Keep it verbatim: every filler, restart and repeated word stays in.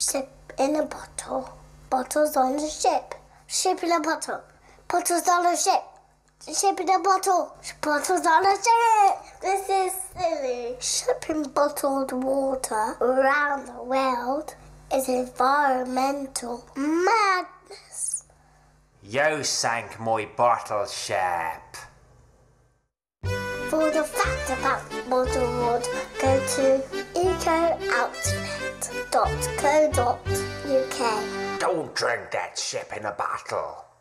Ship in a bottle. Bottles on a ship. Ship in a bottle. Bottles on a ship. Ship in a bottle. Bottles on a ship. This is silly. Shipping bottled water around the world is environmental madness. You sank my bottle ship. For the fact about bottled water, go to eco outlet dot co dot uk. Don't drink that ship in a bottle.